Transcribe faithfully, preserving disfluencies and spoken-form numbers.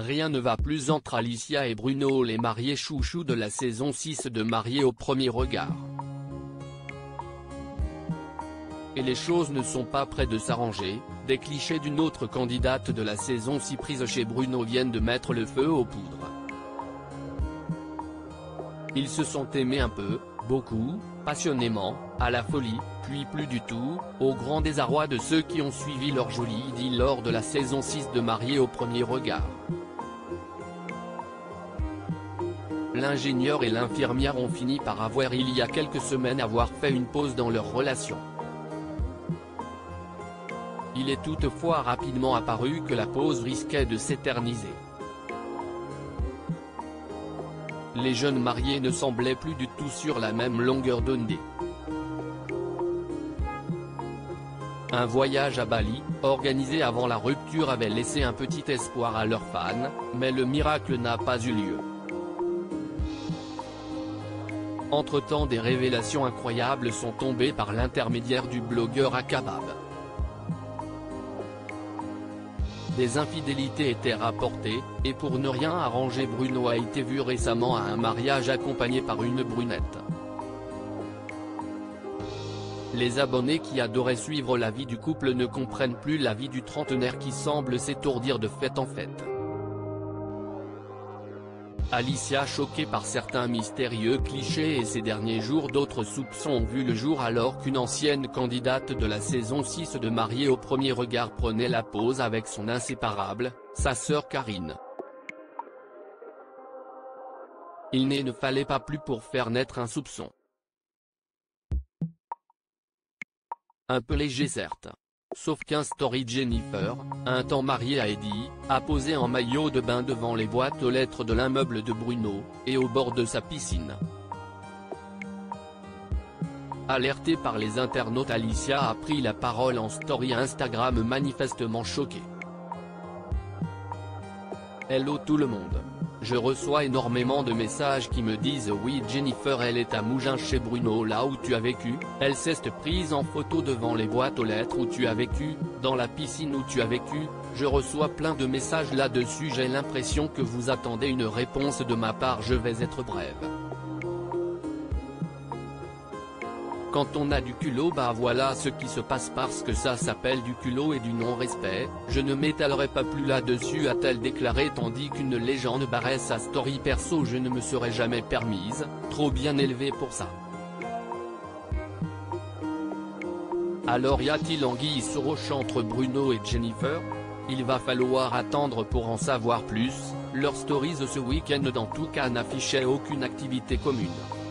Rien ne va plus entre Alicia et Bruno, les mariés chouchous de la saison six de Mariés au premier regard. Et les choses ne sont pas près de s'arranger, des clichés d'une autre candidate de la saison six prise chez Bruno viennent de mettre le feu aux poudres. Ils se sont aimés un peu, beaucoup, passionnément, à la folie, puis plus du tout, au grand désarroi de ceux qui ont suivi leur jolie idylle lors de la saison six de Mariés au premier regard. L'ingénieur et l'infirmière ont fini par avoir il y a quelques semaines avoir fait une pause dans leur relation. Il est toutefois rapidement apparu que la pause risquait de s'éterniser. Les jeunes mariés ne semblaient plus du tout sur la même longueur d'onde. Un voyage à Bali, organisé avant la rupture, avait laissé un petit espoir à leurs fans, mais le miracle n'a pas eu lieu. Entre-temps, des révélations incroyables sont tombées par l'intermédiaire du blogueur Akabab. Des infidélités étaient rapportées, et pour ne rien arranger, Bruno a été vu récemment à un mariage accompagné par une brunette. Les abonnés qui adoraient suivre la vie du couple ne comprennent plus la vie du trentenaire qui semble s'étourdir de fête en fête. Alicia choquée par certains mystérieux clichés et ces derniers jours d'autres soupçons ont vu le jour alors qu'une ancienne candidate de la saison six de Mariés au premier regard prenait la pause avec son inséparable, sa sœur Karine. Il ne fallait pas plus pour faire naître un soupçon. Un peu léger certes. Sauf qu'un story Jennifer, un temps mariée à Eddie, a posé en maillot de bain devant les boîtes aux lettres de l'immeuble de Bruno, et au bord de sa piscine. Alertée par les internautes, Alicia a pris la parole en story Instagram manifestement choquée. Hello tout le monde. Je reçois énormément de messages qui me disent oui Jennifer elle est à Mougins chez Bruno là où tu as vécu, elle s'est prise en photo devant les boîtes aux lettres où tu as vécu, dans la piscine où tu as vécu, je reçois plein de messages là-dessus, j'ai l'impression que vous attendez une réponse de ma part, je vais être brève. Quand on a du culot, bah voilà ce qui se passe parce que ça s'appelle du culot et du non-respect, je ne m'étalerai pas plus là-dessus, a-t-elle déclaré, tandis qu'une légende barrait sa story perso, je ne me serais jamais permise, trop bien élevée pour ça. Alors y a-t-il anguille sous roche entre Bruno et Jennifer? Il va falloir attendre pour en savoir plus, leurs stories ce week-end dans tout cas n'affichaient aucune activité commune.